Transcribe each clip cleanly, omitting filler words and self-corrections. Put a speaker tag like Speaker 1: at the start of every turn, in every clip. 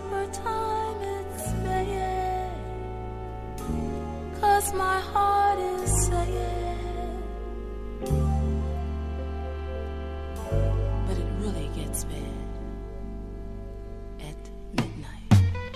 Speaker 1: supper time it's saying, 'cause my heart is saying, but it really gets bad at midnight.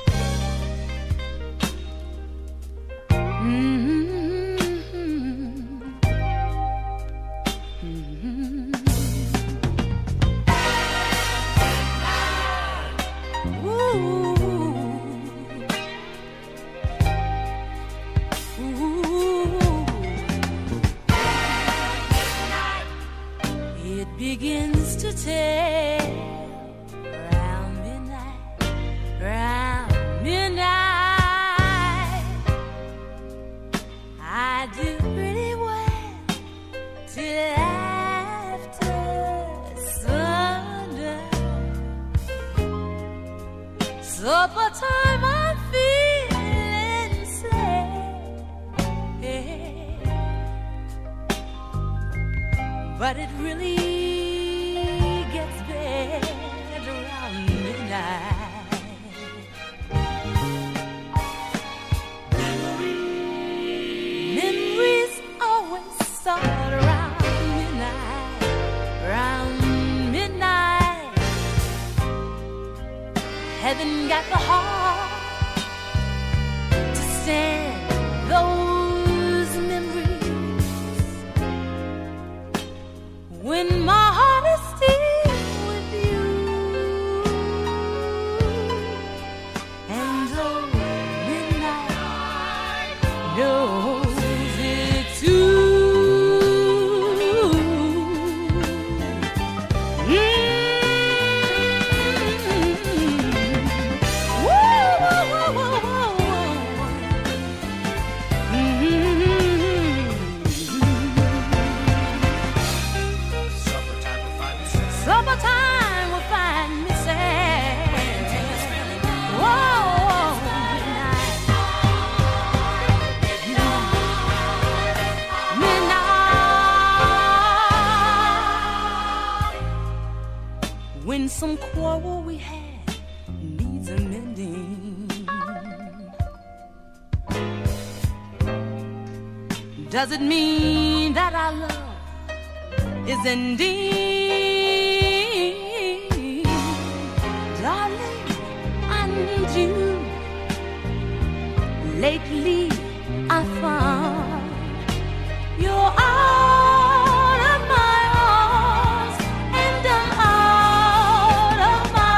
Speaker 1: It begins to tell round midnight, round midnight. I do pretty well till after sundown. Supper time I'm feeling sad, but it really gets bad around midnight. Memories always start around midnight, around midnight. Haven't got the heart to stand those memories when my heart is still with you. And oh, midnight knows it too. Summertime will find me sad. Whoa, midnight, midnight. When some quarrel we had needs a mending, does it mean that our love is ending? Darling, I need you. Lately I found you're out of my arms and out of my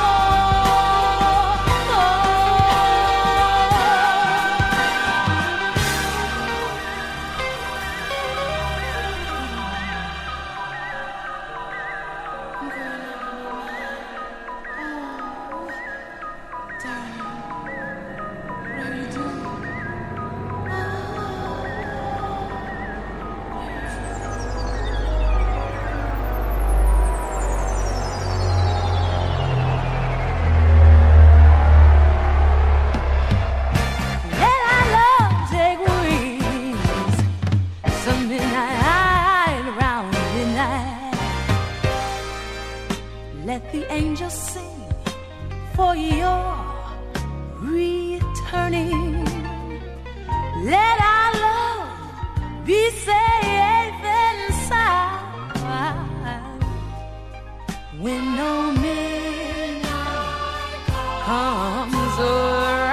Speaker 1: let the angels sing for your returning. Let our love be safe inside when no midnight comes around.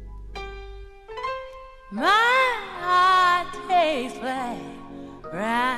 Speaker 1: My heart tastes like brown